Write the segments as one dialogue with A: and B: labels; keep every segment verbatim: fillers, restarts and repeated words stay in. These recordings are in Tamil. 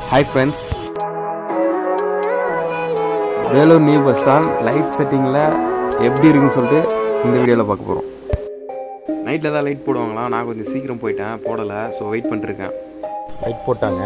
A: Hi friends, Vellore new bus stand light setting la எப்படி இருக்குன்னு சொல்லிட்டு இந்த வீடியோல பார்க்க போறோம். நைட்ல தான் லைட் போடுவாங்களா, நான் கொஞ்சம் சீக்கிரம் போயிட்டேன், போடல. சோ வெயிட் பண்ணிட்டு இருக்கேன். லைட் போட்டாங்க.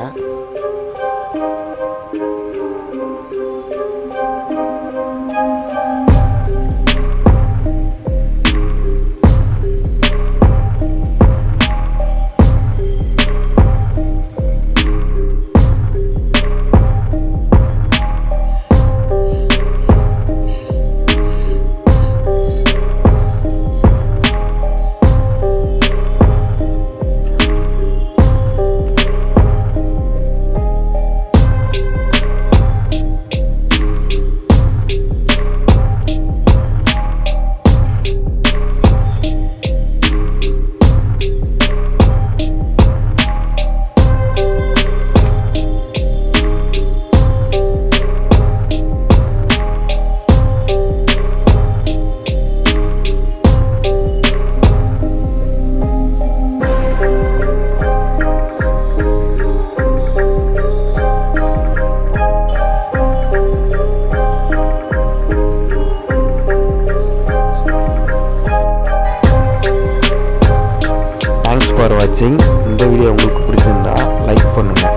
A: Thanks for watching. இந்த வீடியோ உங்களுக்கு பிடிச்சிருந்தா லைக் பண்ணுங்க.